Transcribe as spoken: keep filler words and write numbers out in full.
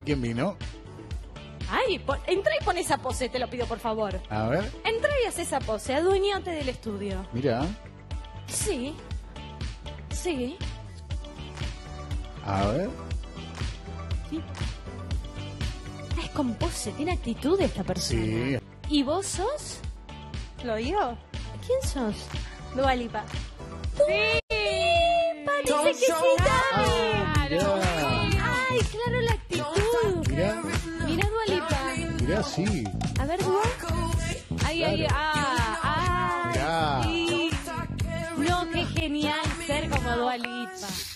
¿Quién vino? Ay, pon, entra y pon esa pose, te lo pido por favor. A ver. Entra y haz esa pose, adueñate del estudio. Mira. Sí. Sí. A ver. Sí. Es con pose, tiene actitud esta persona. Sí. ¿Y vos sos? ¿Lo digo? ¿Quién sos? Dua Lipa. ¡Sí! Parece que sí, Ah, mirá. Ay, claro, la actitud. Mirá. Mira, Dua Lipa. Mirá, sí. A ver, Dua. Ay, ay, Claro. ah, Mirá. ah, sí. No, qué genial ser como Dua Lipa.